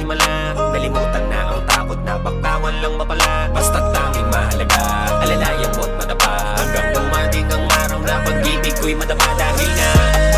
himala. Nalimutan na ang takot na baktawan lang mapala. Basta't tanging mahalaga, alalayan mo't madapa. Hanggang dumating ang araw na pag-ibig ko'y madama. Dahil nga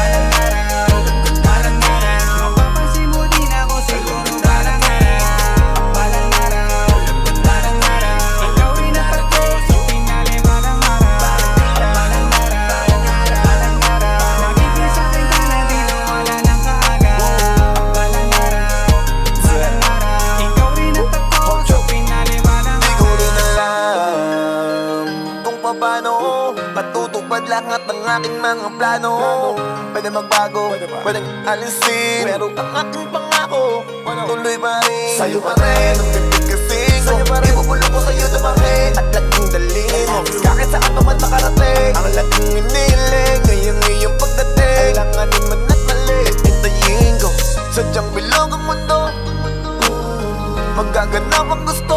matutupad lahat ng aking mga plano. Pwede magbago, pwedeng alisin, pero ang aking pangako tuloy pa rin. Sa'yo pa rin, ang pipit kasing sa'yo pa rin, ibubulong ko sa'yo dumahin at laging dalhin. Kahit saan pa man makarating, ang laging iniling ngayong iyong pagdating. Kailanganin man at mali, hintayin ko sadyang bilog ang mundo. Magaganap ang gusto,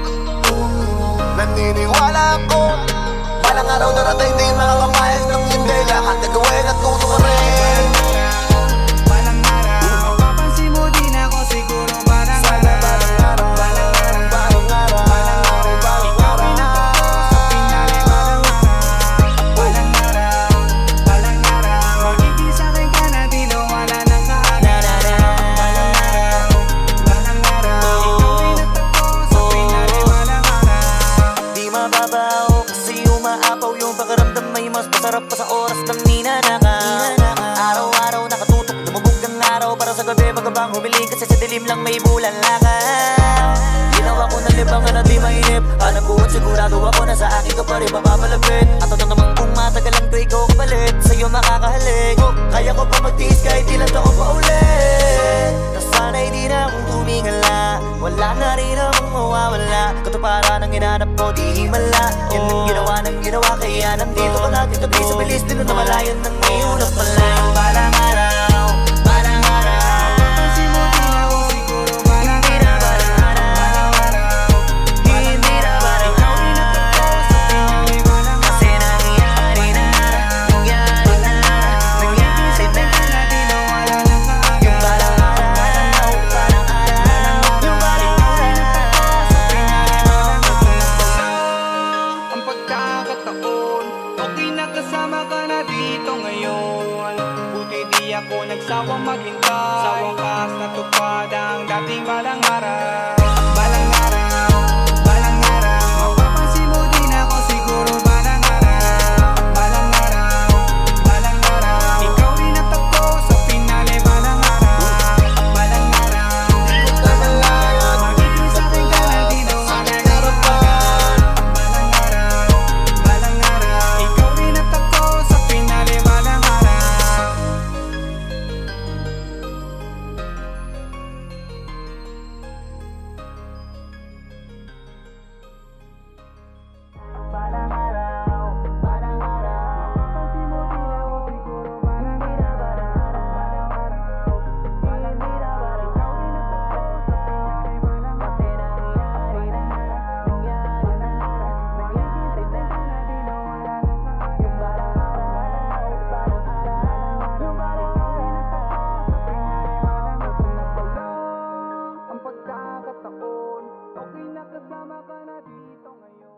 naniniwala ako balang araw darating din makakamayas ng hindi. Lahat na gawin at tutuparin. Balang araw, mapapansin mo din ako siguro. Balang araw, balang araw, balang araw, balang araw, balang araw, balang araw. Sa pinali, balang araw, balang araw, balang araw. Magiging sa'kin ka na di wala nang kaagad. Balang araw, balang araw. Ikaw rin at ako sa pinali, balang araw. Di mababaw umaapaw yung pakiramdam, may mas masarap pa sa oras ng ninanakaw. Araw-araw nakatutok, lumubog ng araw para sa gabi magabang humiling. Kasi sa dilim lang may bulan lakaw. Ginawa ko ng libangan at di mainip. Alam ko at sigurado ako na sa akin ka pa rin mapapalapit. At ito naman kung matagalan ko ikaw kapalit, sa'yo makakahalik. Kaya ko pa magtiis kahit ilan taon pa ulit. Nasanay di na akong tumingala, wala na rin namang mawawala. Katuparan ang hinanap ko di himala. Yan ang ginawa ng ginawa, kaya nandito ka natin tabi sa bilis din na malayan ng may unang pala. Balang araw, balang araw, mapapansin mo din ako siguro. Balang araw, balang araw, hindi na balang araw. Sa pinali, balang araw. Kasi nangyari na, nangyari na, nangyari na. Di na wala nang kaagad. Yung balang araw, balang araw, yung balang araw. Sa pinali, balang araw. Ang pagkakataon, okay na kasama ka na dito ngayon. Buti di ako nagsawang maghintay. Sa wakas natupad ang dating balang araw. Balang araw, balang araw, mapapansin mo din ako siguro. Balang araw, balang araw, balang araw. Ikaw rin at ako sa pinali, balang araw. Balang araw, magiging sa'kin ka na di na wala nang kaagad. Balang araw, balang araw, ikaw rin at ako sa pinali, balang araw. Balang araw, balang araw, mapapansin mo din ako siguro. Balang araw, balang araw, balang araw, ikaw rin at ako sa pinali, balang araw. Kasi nangyari na, nangyari na, nangyari na, di na wala nang kaagad. Yung balang araw, balang araw, yung balang araw, sa pinali, balang araw. Ang pagkakataon, okay na kasama ka na dito ngayon.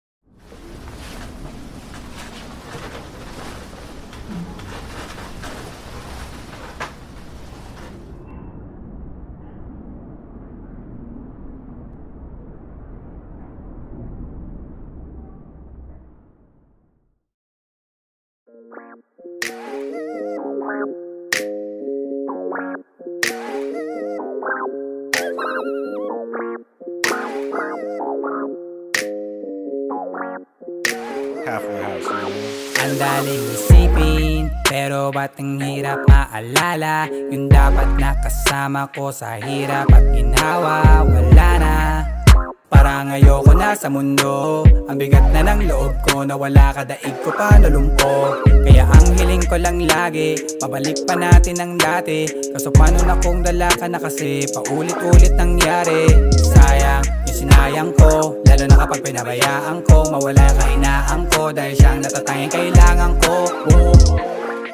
Halfway house, man. Ang daling isipin, pero ba't ang hirap maalala? Yung dapat nakasama ko sa hirap at ginawa, wala na. Parang ayoko na sa mundo, ang bigat na ng loob ko, na wala ka daig ko pa nalumpo. Kaya ang hiling ko lang lagi, pabalik pa natin ang dati. Kaso paano na kung dala ka na kasi paulit-ulit nangyari. Sayang yung sinayang ko, lalo na kapag pinabayaan ko. Mawala yung kahinaan ko, dahil siyang natatanging kailangan ko.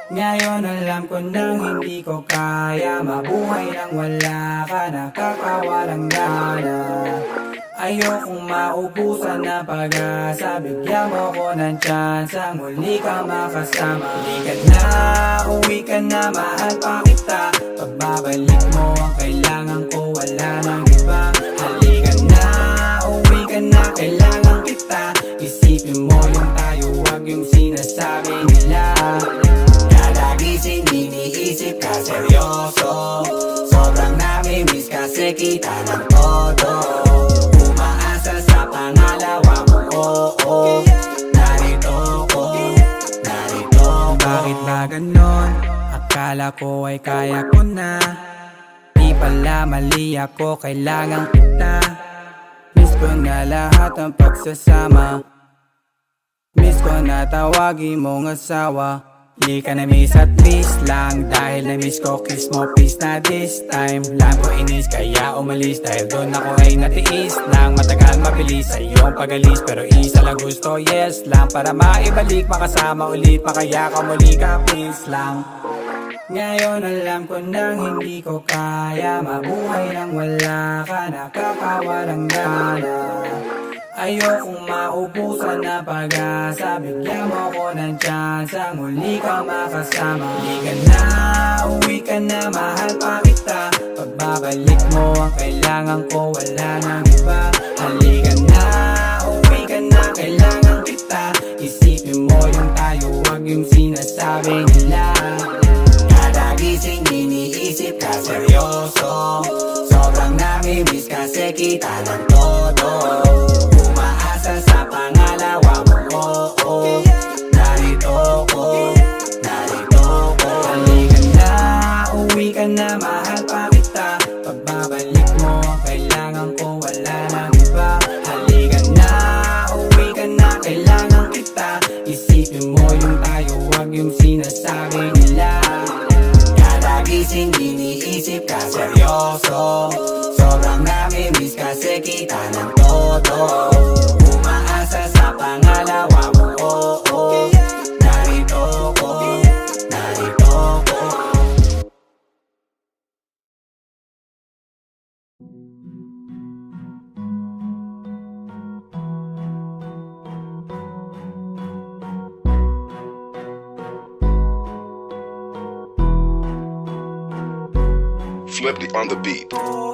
Ngayon alam ko nang hindi ko kaya mabuhay nang wala ka, nakakawalang gana. Ayokong maubusan na pag-asa, bigyan mo ko ng tsansang muli ka makasama. Halika na, uwi ka na, mahal pa kita. Pagbabalik mo ang kailangan ko, wala nang iba. Halika na, uwi ka na, kailangan kita. Isipin mo yung tayo, wag yung sinasabi nila. Kada gising iniisip ka seryoso, sobrang nami-miss kasi kita ng todo. Umaasa sa pangalawa mo, oo. Narito ko, narito ko. Bakit ba ganon? Akala ko ay kaya ko na. Di pala mali ako, kailangan kita. Miss ko na lahat ng pagsasama. Miss ko na tawagin mong asawa. Di ka na miss at miss lang, dahil na miss ko kiss mo please na this time. Lang ko inis kaya umalis, dahil doon ako ay natiis lang. Matagal mabilis sa iyong pag-alis, pero isa lang gusto, yes lang. Para maibalik, makasama ulit, makaya ka muli ka please lang. Ngayon alam ko nang hindi ko kaya mabuhay nang wala ka, nakakawalang gana. Ayokong maubusan na pag-asa, bigyan mo ko ng tsansang muli ka makasama. Halika na, uwi ka na, mahal pa kita. Pagbabalik mo ang kailangan ko, wala nang iba. Halika na, uwi ka na, kailangan kita. Isipin mo yung tayo, wag yung sinasabi nila. Kada gising iniisip ka seryoso, sobrang nami-miss kasi kita ng todo. Sa pangalawa mo, oo. Narito ko, narito ko. Halika na, uwi ka na, mahal pa kita. Pagbabalik mo ang kailangan ko, wala nang iba. Halika na, uwi ka na, kailangan kita. Isipin mo yung tayo, wag yung sinasabi nila. Kada gising iniisip ka seryoso, sobrang nami-miss kasi kita ng todo. Sa pangalawa mo, oo. Narito ko, narito ko. Flipped on the beat.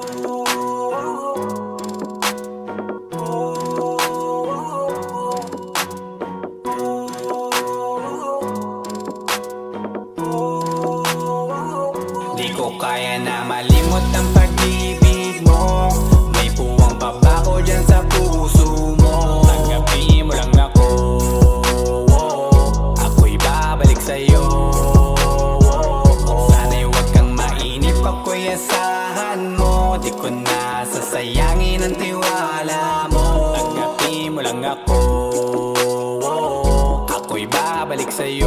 Kaya na malimot ang pag-ibig mo. May puwang pa ba ko dyan sa puso mo? Tanggapin mo lang ako, ako'y babalik sa'yo. Sana'y huwag kang mainip, ako'y asahan mo. Di ko na sasayangin ang tiwala mo. Tanggapin mo lang ako, ako'y babalik sa'yo.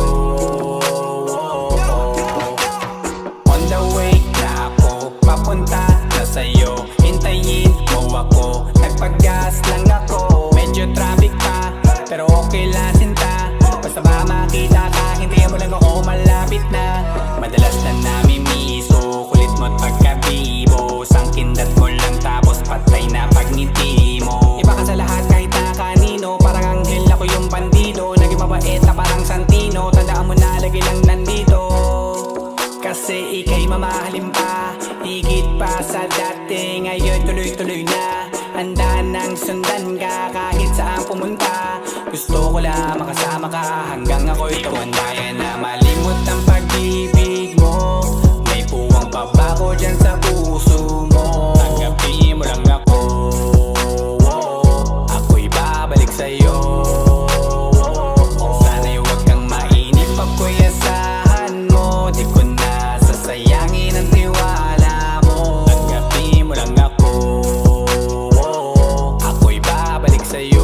Papunta na sa'yo, hintayin mo ako. Nagpag-gas lang ako, medyo traffic pa, pero okay lang sinta. Basta ba makita ka, hintayin mo lang ako, malapit na. Madalas na namimiso, kulit mo't pagkabibo. Sangkindat mo lang tapos patay na pagngiti mo. Iba ka sa lahat kahit na kanino, parang anghel ako yung bandido. Naging mabait na parang Santino, tandaan mo na lagi lang nandito. Kasi ika'y mamahalin pa, higit pa sa dati. Ngayon tuloy-tuloy na, handa nang sundan ka kahit saan pumunta. Gusto ko lang makasama ka hanggang ako'y tumanda. Kaya na malimot ang pag-ibig mo. May puwang pa ba ko dyan sa puso mo? Tanggapin mo lang ako, ako'y babalik sa'yo. Sana'y huwag kang mainip, ako'y asahan mo. Di ko na sasayangin ang tiwala mo. Tanggapin mo lang ako, ako'y babalik sa'yo.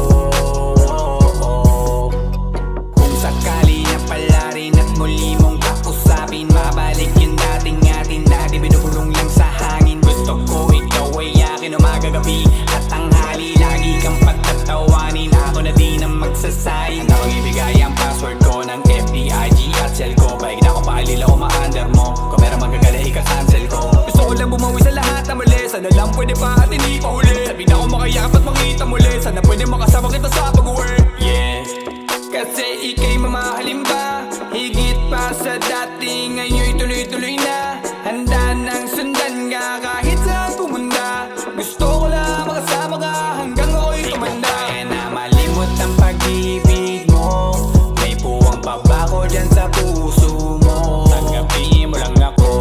Kung sakali na pala rin at muli mong kausapin, mabalik yung dating atin na di binubulong lang sa hangin. Gusto ko ikaw ay akin umaga gabi at tanghali, lagi kang pagtatawanin. Ako ako na di na magsasayang. Akong ibigay ang password ko ng FB, IG at cell ko. Baik na ako paalila o ma-under mo. Kung meron magagala ika-cancel ko. Gusto ko lang bumawi sa lahat na mali. Sana lang pwede pa at hindi pa huli. Sabi na ako makayakap at makita muli. Sana pwede makasama kita sa pag-work. Yeah, kasi ika'y mamahalin ba? Higit pa sa dati, ngayon'y tuloy-tuloy na. Handa nang sundan ka kahit saan pumunta. Gusto ko lang makasama ka hanggang ako'y tumanda. Di ko kaya na malimot ang pag-ibig mo. May puwang pa ba ko dyan sa puso mo? Tanggapin mo lang ako,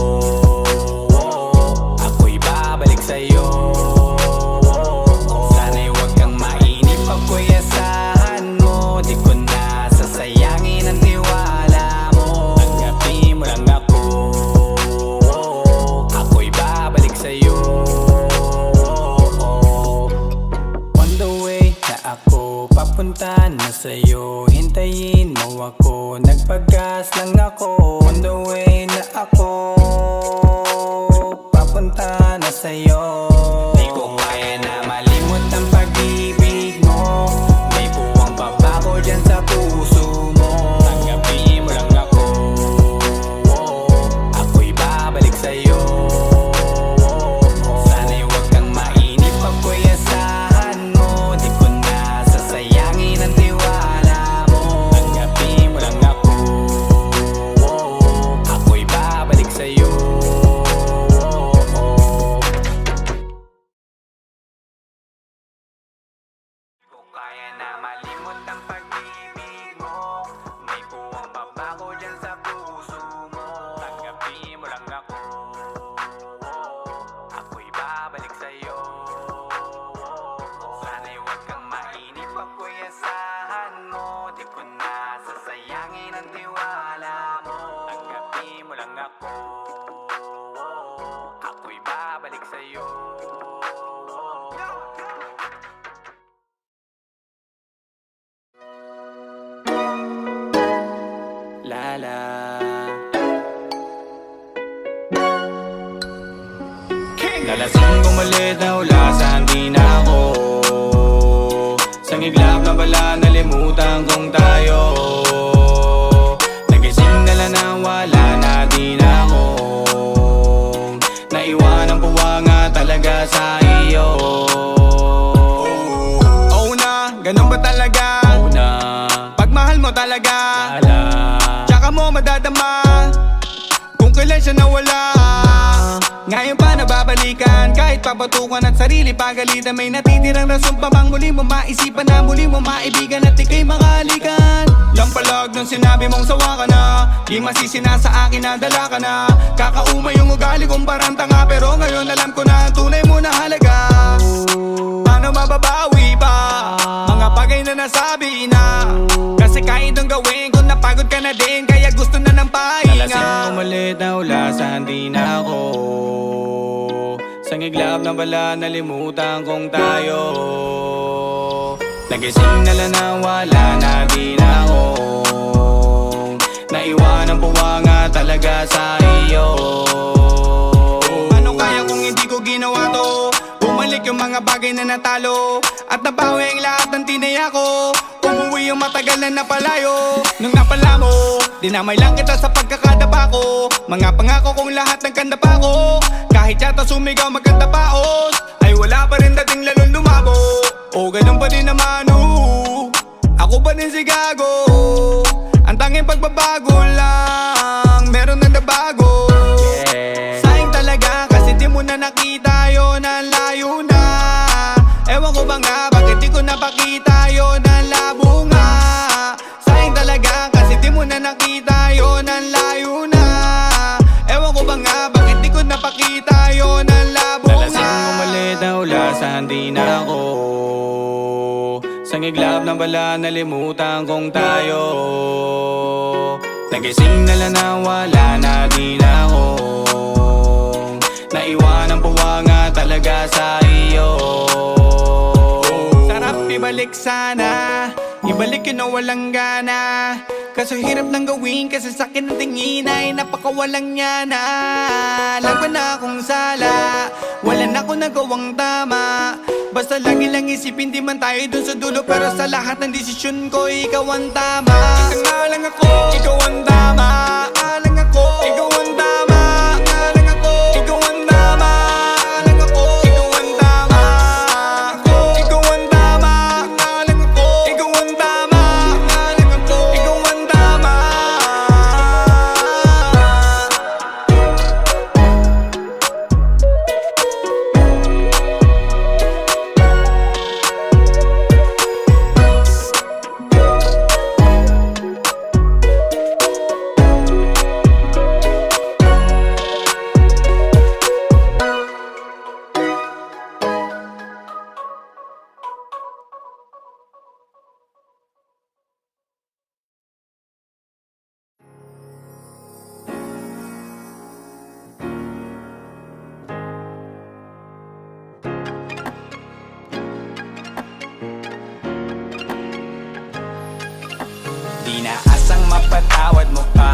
ako'y babalik sa'yo. Sana'y huwag kang mainip, ako'y asahan mo. Di ko na sasayangin ang tiwala mo. Tanggapin mo lang ako, ako'y babalik sa'yo. On the way na ako, papunta na sa'yo. Hintayin mo ako, nagpagas lang ako. On the way na ako, papunta na sa'yo. Di ko kaya na malimot ang pag-ibig mo. May puwang pa ba ko dyan sa puso mo? Tanggapin mo lang ako, ako'y babalik sa'yo. Sana'y huwag kang mainip, ako'y asahan mo. Di ko na sasayangin ang tiwala mo. Tanggapin mo lang ako, ako'y babalik sa'yo. Di ko kaya na malimot ang pag-ibig mo. May puwang pa ba ko dyan sa puso mo? Tanggapin mo lang ako, ako'y babalik sa'yo. Sana'y huwag kang mainip, ako'y asahan mo. Di ko na sasayangin ang tiwala mo. Tanggapin mo lang ako, ako'y babalik sa'yo. La. Nalasing kumalit na ulasan, di na ako. Sa iglap na bala, nalimutan kong tayo. Nagising na lang na wala na, di na ako. Naiwan ang puwanga talaga sa iyo. Oh na, ganun ba talaga? Oh na, pagmahal mo talaga. Tsaka mo madadama kung kailan siya nawala. Ngayon pa nababalikan, kahit papatukan at sarili pagalitan. May natitirang rason pa bang muli mo maisipan na muli mo maibigan at ika'y makahalikan? Lampalag nung sinabi mong sawa ka na, di masisina sa akin na dala ka na. Kakauma yung ugali kong parang tanga, pero ngayon alam ko na ang tunay mo na halaga. Paano mababawi pa mga bagay na nasabi na? Kasi kahit nung gawin ko napagod ka na din, kaya gusto na ng pahinga. Nalasing umalit na ulasan, di na ako. Sa iglap na bala, nalimutan kong tayo. Nagising na lang na wala na, di na ako. Naiwan ang puwanga talaga sa iyo. Ano kaya kung hindi ko ginawa to? Bumalik yung mga bagay na natalo, at nabawi ang lahat ng tinaya ko. Umuwi yung matagal na napalayo. Nung napala mo, dinamay lang kita sa pagkakadapa ko. Mga pangako kong lahat ng kanda pa ko. Kahit yata sumigaw magkanta paos, ay wala pa rin dating lalong lumabo. O ganun pa din naman, ako pa din si gago. Ang tanging pagbabago lang, meron na nabago. Sayang talaga kasi di mo na nakita yun, ang layo na. Ewan ko ba nga, bakit di ko napakita yun, ang labo nga. Sayang talaga kasi di mo na nakita yun, ang layo na. Ewan ko ba nga, bakit di ko napakita yun, ang labo nga. Nalasing umalit na ulasan, di na ako. Sa iglap na bala, nalimutan kong tayo. Nagising na lang na wala na, di na ako. Naiwan ang puwanga talaga sa iyo. Sarap ibalik sana, ibalik yun na walang gana. Kaso hirap nang gawin kasi sa'kin ang tingin ay napakawalang niya na. Alam ko na akong sala, wala na ako nagawang tama. Basta lagi lang isipin di man tayo dun sa dulo. Pero sa lahat ng desisyon ko, ikaw ang tama. Nga lang ako, ikaw ang tama. Nga lang ako, ikaw ang tama. Nga lang ako, ikaw ang tama. Nga lang ako, ikaw ang tama. Ikaw ang tama. Nga lang ako, ikaw ang tama. Nga lang ako, ikaw ang tama. Di na asang mapatawad mo pa.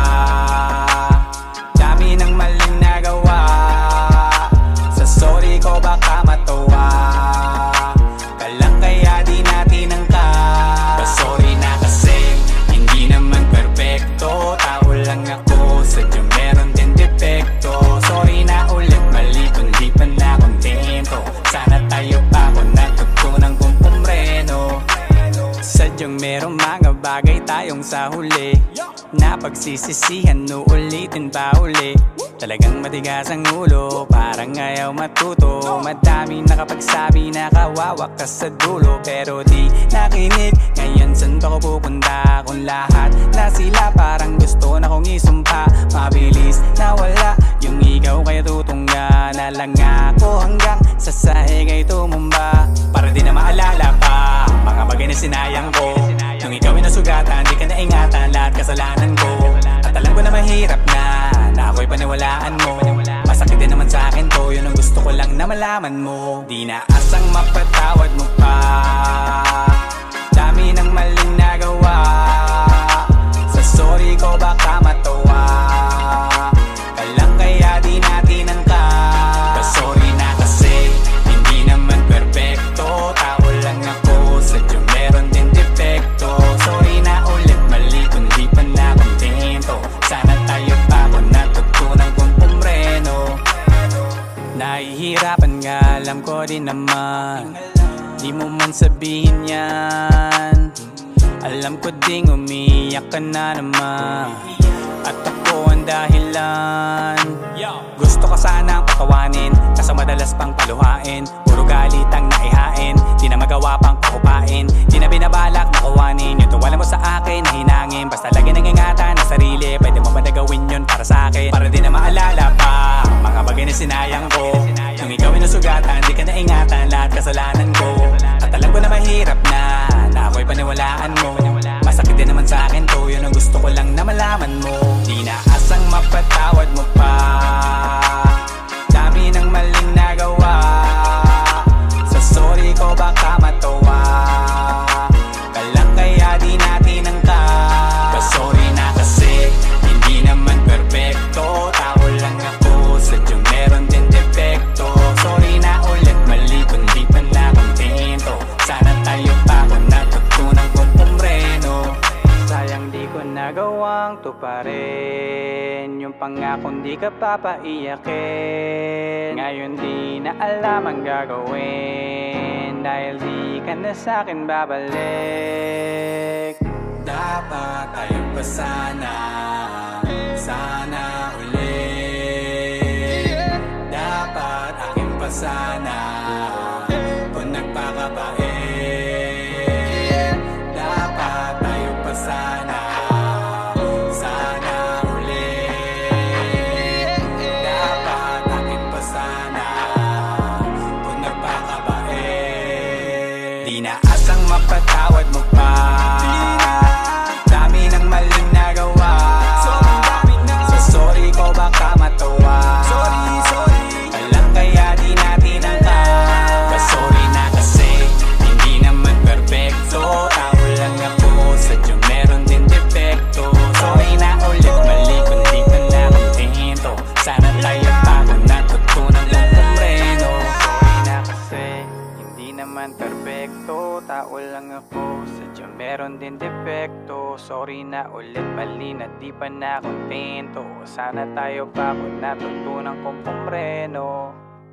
Dami ng maling nagawa. Sa sorry ko baka matawa ka lang kaya di natin angka. Sorry na kasi hindi naman perfecto. Tao lang ako, sadyang meron din depekto. Sorry na ulit, mali kundi pa na kontento. Sana tayo pa ako natutunan kong pumreno. Sadyang merong mga bagay tayong sa huli na pagsisisihan, uulitin pa uli. Talagang matigas ang ulo, parang ayaw matuto. Madami nakapagsabi na kawawa ka sa dulo, pero di nakinig. Ngayon saan ba ko pupunta kung lahat na sila parang gusto na kong isumpa. Mabilis na wala yung ikaw kaya tutungga na lang ako hanggang sa sahig ay tumumba. Para di na maalala pa mga bagay na sinayang ko. Nung ikaw ay nasugatan, di ka naingatan lahat kasalanan ko. At alam ko na mahirap na ako'y paniwalaan mo. Masakit din naman sa akin to, yun ang gusto ko lang na malaman mo. Di na asang mapatawad mo pa. Dami ng maling nagawa. Sa sorry ko baka matawa ka lang kaya di natin angka. Sorry na kasi hindi naman perfecto. Tao lang ako, sadyang meron din depekto. Sorry na ulit, mali kundi pa na kontento. Sana tayo pa ako natutunan kong pumreno. Nahihirapan nga, alam ko din naman. Di mo man sabihin yan. Alam ko ding umiyak ka na naman. At ako ang dahilan. Gusto ka sanang patawanin, kaso madalas pang paluhain. Puro galit ang naihain, di na magawa pang kakupain. Di na binabalak na kuwanin yung tuwala mo sa akin na hinangin. Basta lagi nang ingatan ang sarili, pwede mo ba na gawin yun para sa akin? Para di na maalala pa mga bagay na sinayang ko. Nung ikaw ay nasugatan, di ka naingatan lahat kasalanan ko. At alam ko na mahirap na ako'y paniwalaan mo. Masakit din naman sa akin to, yun ang gusto ko lang na malaman mo. Di na asang mapatawad mo pa. Dami ng maling nagawa. Sa sorry ko baka matawa ka lang kaya di natin angka. Sorry na kasi hindi naman perfecto. Tao lang ako, sadyang meron din depekto. Sorry na ulit, mali kundi pa na kontento. Sana tayo pa ako natutunan kong pumreno. Sayang di ko nagawang tuparin yung pangakong di ka papaiyakin. Ngayon di na alam ang gagawin dahil di ka na sa'kin babalik. Dapat tayo pa sana ulit. Dapat akin pa sana kung nagpakabait. Dapat tayo pa sana ulit. Dapat akin pa sana kung nagpakabait. Di na asang mapatawad mo pa. Dami ng maling nagawa. Sa sorry ko baka matawa ka lang kaya di natin angka. Sorry na kasi hindi naman perfecto. Tao lang ako, sadyang meron din depekto. Sorry na ulit, mali kundi pa na kontento. Sana tayo pa ako natutunan kong pumreno. Sorry na kasi hindi naman perfecto, tao lang ako, sadyang meron din depekto. Sorry na ulit, mali na di pa na kontento. Sana tayo pa kung natutunan kong pumreno.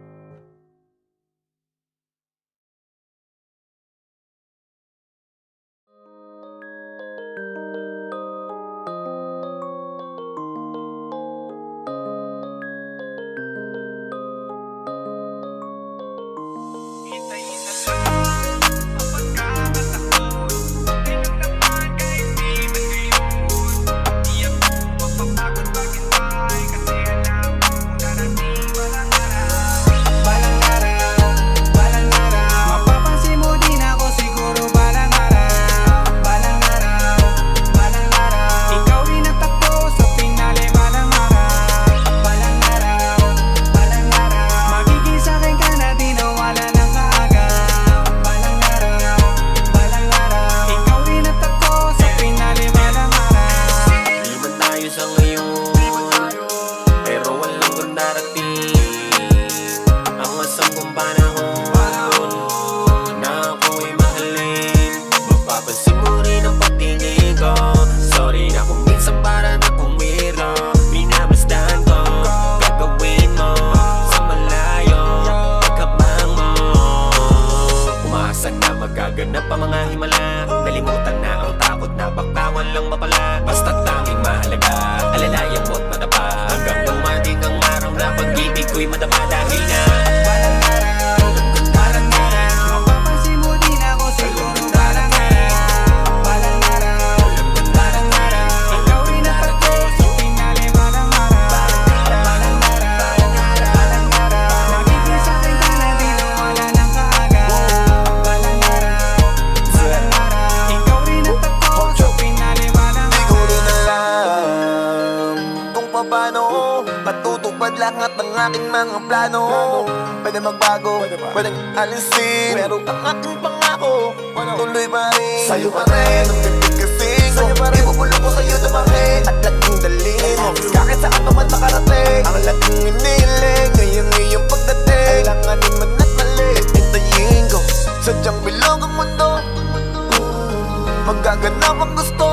Ganap pa mga himala, nalimutan na ang takot na baktawan lang mapala. Basta't tanging mahalaga, alalayan mo't madapa. Hanggang dumating ang araw na pag-ibig ko'y madapa. Dahil na balang araw, mapapansin mo din ako siguro. Balang araw, balang araw, balang araw, ikaw rin ang pagko sa tinali. Balang araw, balang araw, balang araw, magiging sa'kin ka na di na wala ng kaaga. Balang araw, paano matutupad lahat ng aking mga plano. Pwede magbago, pwedeng alisin, pero ang aking pangako tuloy pa rin. Sa'yo pa rin, ang pipit kasing sa'yo pa rin, ibubulong ko sa'yo dumahin at laging dalhin. Kahit saan pa man makarating, ang laging iniling ngayong iyong pagdating. Kailanganin man at mali, hintayin ko, sadyang bilog ang mundo. Magaganap ang gusto,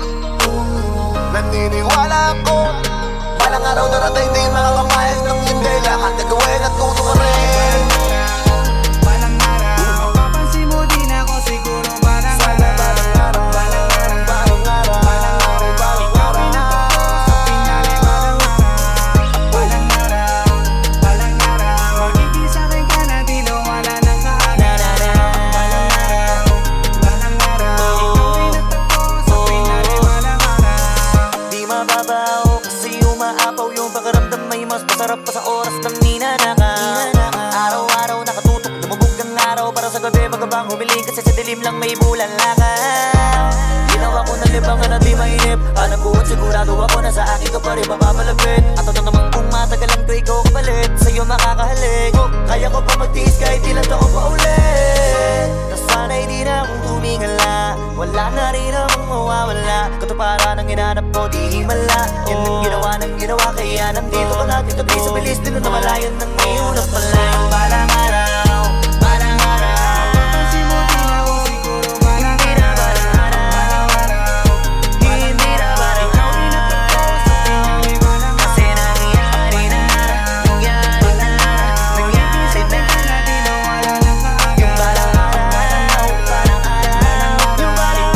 naniniwala ako. Balang araw darating di makakamayas ng hindi. Lahat na gawin at tutuparin. Balang araw, mapapansin mo din ako siguro. Balang araw, balang araw, balang araw, balang araw, balang araw, ikaw rin ako sa pinali. Balang araw, balang araw, balang araw, magiging sa'kin ka na di na wala ng kaaga. Balang araw, balang araw, ikaw rin ako sa pinali. Balang araw, Di mababaw kasi umaapaw yung pakiramdam, may mas masarap pa sa oras ng ninanakaw. Araw-araw nakatutok, lumubog ang araw para sa gabi magabang humiling kasi sa dilim lang may bulan lakaw. Ginawa ko ng libangan at di mainip, alam ko at sigurado ako na sa akin ka pa rin mapapalapit. At ito naman kung matagalan ko ikaw kapalit, sa'yo makakahalik. Kaya ko pa magtiis kahit ilang taon pa ulit. Nasanay di na akong tumingala, wala na rin namang mawawala. Katuparan ang hinanap ko di himala, yan ang ginawa ng ginawa. Kaya nandito ka natin tabi sa bilis din na malayan ng may unang pala. Balang araw, balang araw, mapapansin mo din ako siguro. Balang araw, balang araw, hindi na balang araw, kasi nangyari na, nangyari na, nangyari na. Yung balang araw, balang araw, yung balang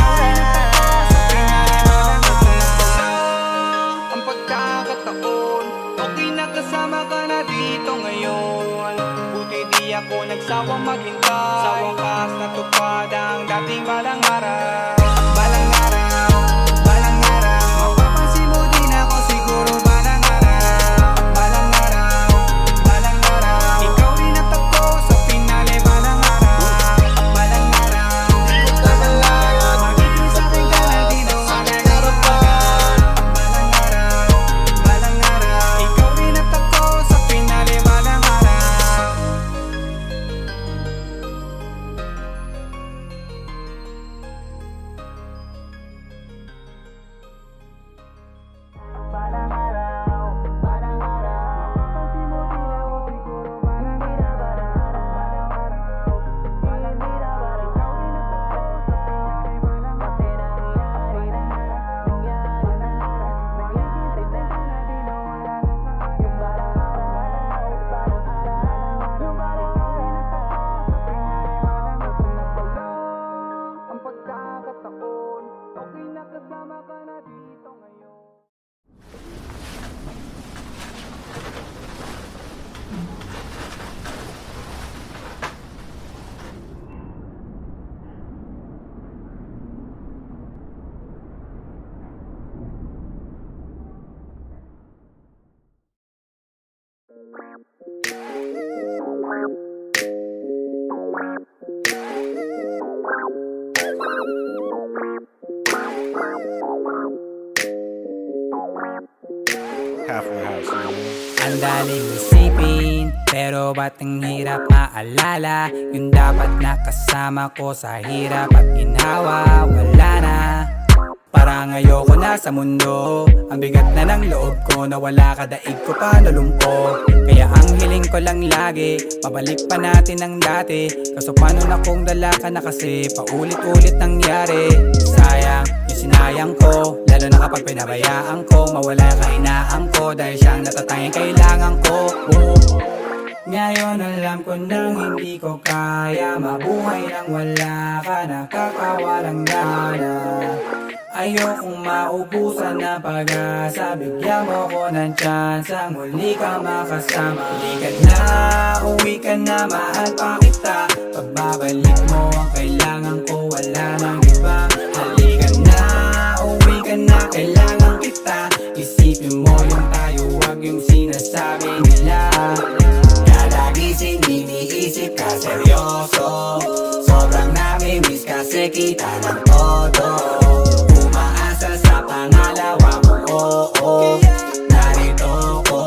ang pagkakataon, okay na kasama ka na dito ngayon. Buti di ako nagsawang maghintay, sa wakas natupad ang dating balang araw. Balang araw, balang araw, mapapansin mo din ako siguro. Balang araw, balang araw, balang araw, ikaw rin at ako sa pinali. Balang araw, balang araw, magiging sa'kin ka na di na wala ng kaaga. Balang araw, balang araw, ikaw rin at ako sa pinali. Balang araw. halfway house, you know? Ang daling isipin, pero ba't ang hirap maalala? Yung dapat nakasama ko sa hirap at ginhawa, wala na. Parang ayoko na sa mundo, ang bigat na ng loob ko, nawala ka daig ko pa nalumpo. Kaya ang hiling ko lang lagi, pabalik pa natin ang dati. Kaso paano na kung dala ka na kasi paulit-ulit nangyari. Sayang yung sinayang ko, lalo na kapag pinabayaan ko. Mawala yung kahinaan ko, dahil siyang natatanging kailangan ko. Ngayon alam ko nang hindi ko kaya mabuhay nang wala ka, nakakawalang gana. Ayokong maubusan na pag-asa, bigyan mo ko ng chance ang muli ka makasama. Halika na, uwi ka na, mahal pa kita. Pagbabalik mo ang kailangan ko, wala nang iba. Halika na, uwi ka na, kailangan kita. Isipin mo yung tayo, wag yung sinasabi nila. Kada gising iniisip ka seryoso, sobrang nami-miss kasi kita ng todo. Sa pangalawa mo, oo, narito ko.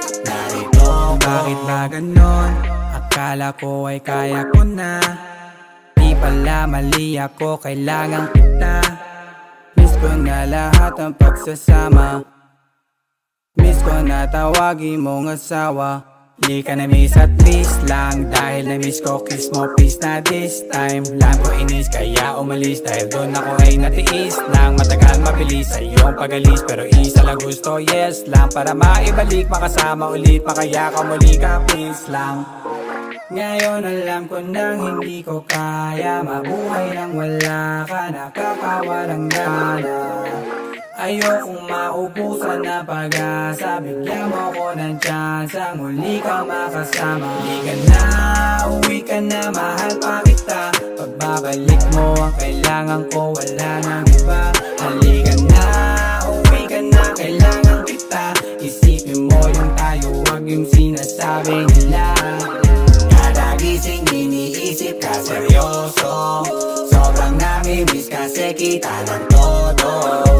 Bakit ba ganon? Akala ko ay kaya ko na. Di pala mali ako, kailangan kita. Miss ko na lahat ang pagsasama. Miss ko na tawagin mong asawa. Di ka na-miss at least lang, dahil na-miss ko kiss mo please na this time. Lang ko inis kaya umalis, dahil doon ako ay natiis lang. Matagal mabilis sa iyong pag-alis, pero isa lang gusto, yes lang. Para maibalik, makasama ulit, makaya ka muli ka please lang. Ngayon alam ko nang hindi ko kaya mabuhay nang wala ka, nakakawalang gana. Ayokong maubusan na pag-asa, bigyan mo ko ng chance ang muli ka makasama. Halika na, uwi ka na, mahal pa kita. Pagbabalik mo ang kailangan ko, wala nang iba. Halika na, uwi ka na, kailangan kita. Isipin mo yung tayo, wag yung sinasabi nila. Kada gising iniisip ka seryoso, sobrang nami-miss kasi kita ng todo.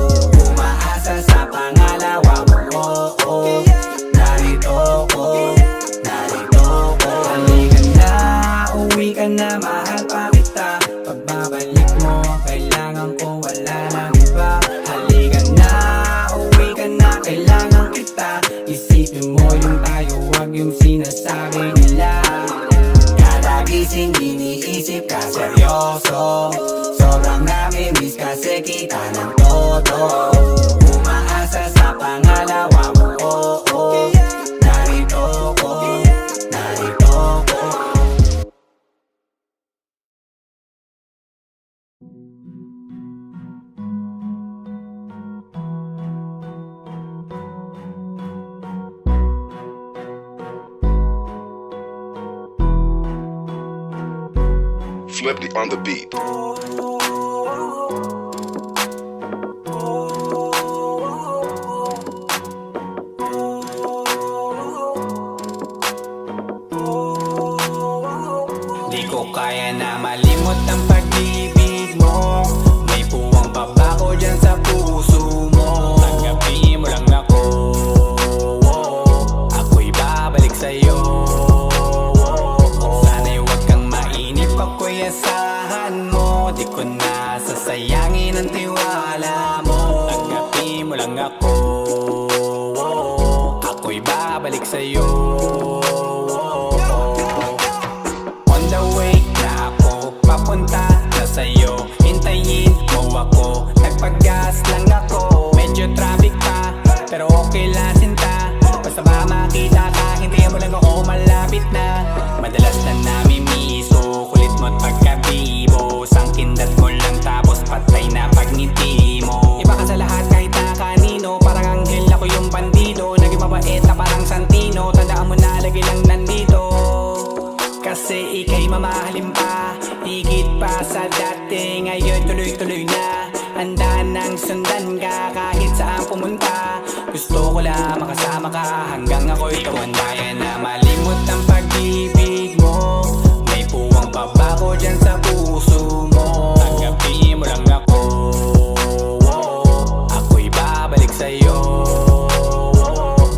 Sa pangalawa mo, oo, narito ko. Halika na, uwi ka na, mahal pa kita. Pagbabalik mo ang kailangan ko, wala nang iba. Halika na, uwi ka na, kailangan kita. Isipin mo yung tayo, wag yung sinasabi nila. Kada gising iniisip ka seryoso, sobrang nami-miss kasi kita ng todo. Sa pangalawa mo, oo, narito ko. Flippy on the beat. Kaya na malimot ang pag-ibig mo. May puwang pa ba ko dyan sa puso mo? Tanggapin mo lang ako, ako'y babalik sa'yo. Sana'y huwag kang mainip, ako'y asahan mo. Di ko na sasayangin ang tiwala mo. Tanggapin mo lang ako, ako'y babalik sa'yo. Papunta na sa'yo, hintayin mo ako. Nagpag-gas lang ako, medyo traffic pa, pero okay lang sinta. Basta ba makita ka, hintayin mo lang ako, malapit na. Madalas na namimiso, kulit mo't pagkabibo. Sangkindat mo lang tapos patay na pagngiti mo. Iba ka sa lahat kahit na kanino, parang anghel ako yung bandido. Naging mabait na parang Santino, tandaan mo na lagi lang nandito. Kasi ika'y mamahalin pa, higit pa sa dati. Ngayon tuloy-tuloy na, handa nang sundan ka kahit saan pumunta. Gusto ko lang makasama ka hanggang ako'y tumanda. Na malimot ang pag-ibig mo, may puwang pa ba ko dyan sa puso mo? Tanggapin mo lang ako, ako'y babalik sa'yo.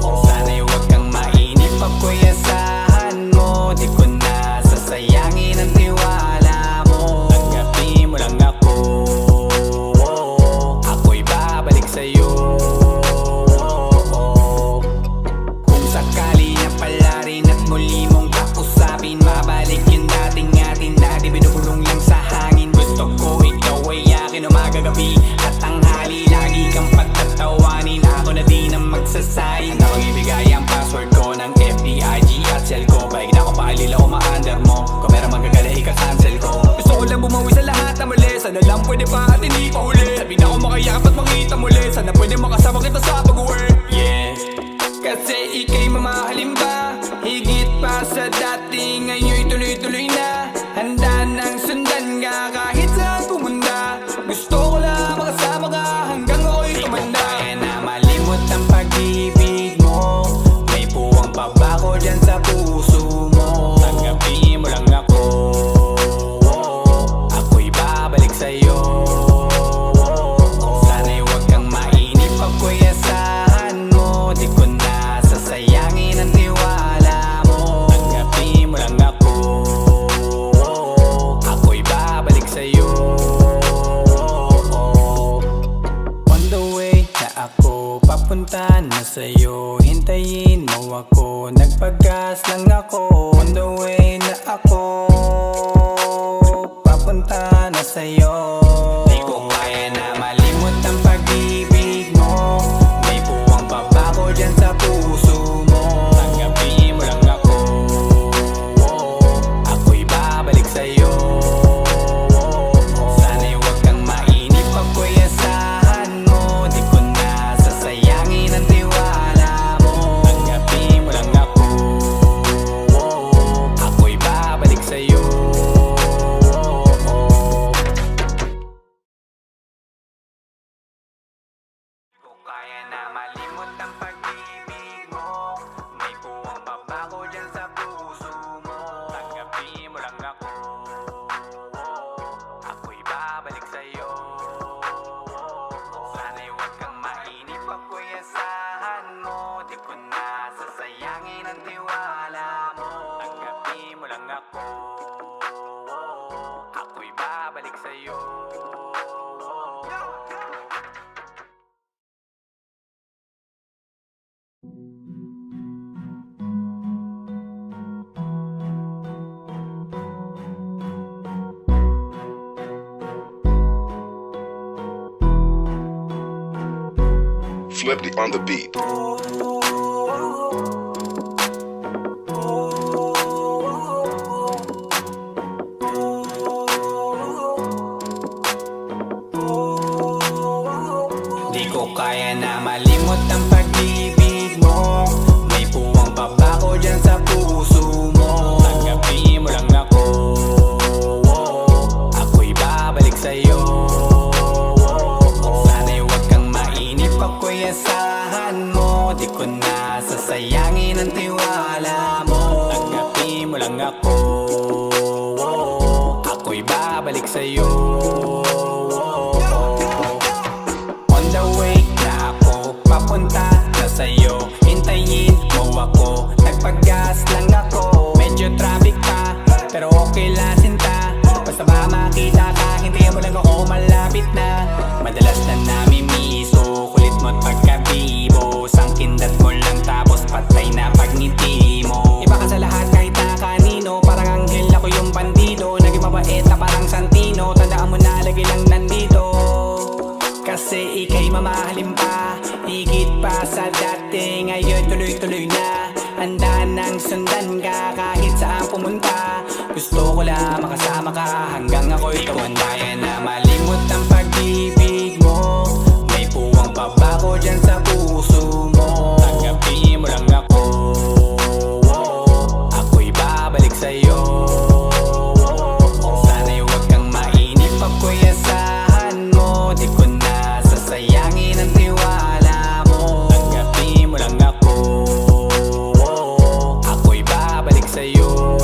Sana lang pwede pa at hindi pa huli. Sabi na ako makayakap at makita muli. Sana pwede makasama kita sa pag-work. Yeah, kasi ika'y mamahalin ba? Higit pa sa dati, ngayon'y tuloy-tuloy na. Handa nang sundan ka kahit saan pumunta. Gusto ko lang makasama ka hanggang ako'y tumanda. Di ko kaya na malimot ang pag-ibig mo. May puwang pa ba ko dyan sa puso mo? Tanggapin mo lang ako, ako'y babalik sa'yo. Sana'y huwag kang mainip ako'y asahan mo. Di ko na sasayangin ang tiwala mo. Tanggapin mo lang ako, ako'y babalik sa'yo. On the way na ako, papunta na sa'yo. Hintayin mo ako, nagpagas lang ako. On the way na ako, papunta na sa'yo. Di ko kaya na malimot ang pag-ibig mo. May puwang pa ba ko dyan sa puso mo? Tanggapin mo lang ako, ako'y babalik sa'yo. Sana'y huwag kang mainip ako'y asahan mo. Di ko na sasayangin ang tiwala mo. Tanggapin mo lang ako, ako'y babalik sa'yo. Kaya na malimot ang pag-ibig mo. May puwang pa ba ko dyan sa puso mo? Tanggapin mo lang ako, ako'y babalik sa'yo. Sana'y huwag kang mainip ako'y asahan mo. Di ko na sasayangin ang tiwala mo. Tanggapin mo lang ako, ako'y babalik sa'yo. Flippy on the beat. Di ko kaya na malimot ang pag-ibig mo. May puwang pa ba ko dyan sa puso mo? Tanggapin mo lang ako, ako'y babalik sa'yo. Sana'y huwag kang mainip ako'y asahan mo. Di ko na sasayangin ang tiwala mo. Tanggapin mo lang ako, ako'y babalik sa'yo. On the way na ako, papunta na sa'yo. Hintayin mo ako, nagpagas lang ako. Medyo traffic pa, pero okay lang sinta. Basta ba makita ka, hintayin mo lang ako, malapit na. Madalas na namimiso, kulit mo't pagkabibo. Sangkindat mo lang tapos patay na pagngiti mo. Iba ka sa lahat kahit na kanino, parang anghel ako yung bandido. Naging mabait na parang Santino, tandaan mo na lagi lang nandito. Kasi ika'y mamahalin pa, higit pa sa dati, ngayon tuloy-tuloy na. Handa nang sundan ka kahit saan pumunta. Gusto ko lang makasama ka hanggang ako'y tumanda. Kaya na malimot ang pag-ibig mo. May puwang pa ba ko dyan sa puso mo? Tanggapin mo lang ako, ako'y babalik sa'yo. Sana'y huwag kang mainip ako'y asahan mo. Di ko na sasayangin ang tiwala mo. Tanggapin mo lang ako, ako'y babalik sa'yo.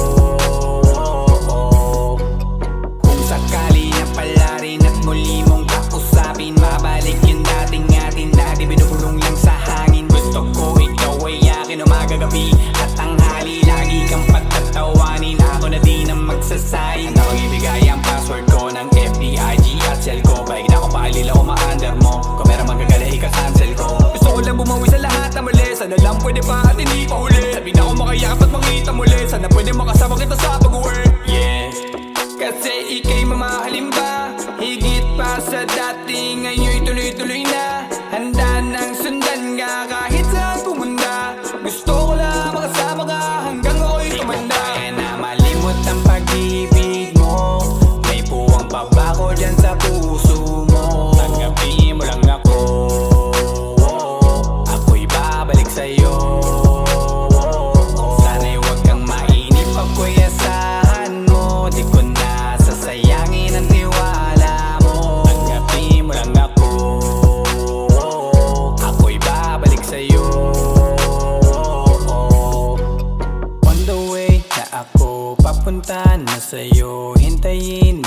Kung sakali na pala rin at muli mong kausapin, mabalik yung dating atin na di binubulong lang sa hangin. Gusto ko ikaw ay akin umagabi at tanghali, lagi kang pagtatawanin. Ako na din ang magsasayang na mag-ibigay ang password ko ng FBIG at cell ko. Baik na ako paalila o ma-under mo, kung meron magagala ika-cancel ko. Gusto ko lang bumawi sa lahat na mali. Sana lang pwede pa at hindi pa huli. Sabi na ako makayakap at makita muli. Sana pwede makasama kita sa pag-work. Yeah, kasi ika'y mamahalin ba? Higit pa sa dati, ngayon'y tuloy-tuloy na. Handa nang sundan ka kahit saan pumunta. Gusto ko lang makasama ka hanggang ako'y tumanda. Di ko kaya na malimot ang pag-ibig mo. May puwang pa ba ko dyan sa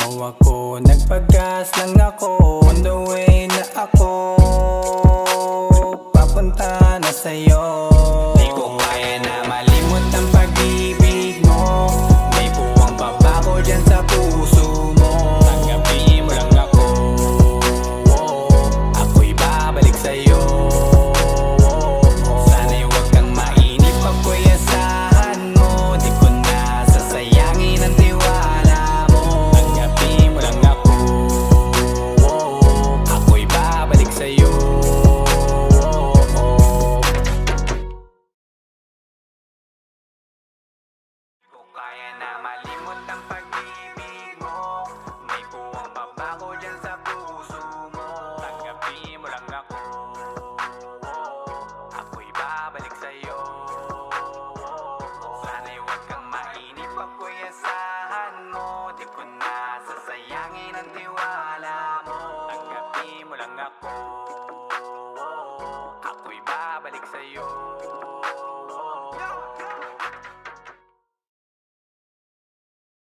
ako, nagpagas lang ako. On the way na ako, papunta na sa'yo. Di ko kaya na malimot ang pag-ibig mo. May buwang baba ko dyan sa puso mo. Tanggapin mo lang ako, ako'y babalik sa'yo. Sana'y huwag kang mainip, ako'y asahan mo. Di ko na sasayangin ang tiwala mo. Tanggapin mo lang ako, ako'y babalik sa'yo. Kaya na malimot ang pag-ibig mo. May buwang baba ko dyan sa puso mo. Tanggapin mo lang ako, ako'y babalik sa'yo. Sana'y huwag kang mainip, ako'y asahan mo. Di ko na sasayangin ang tiwala mo. Tanggapin mo lang ako, ako'y babalik sa'yo.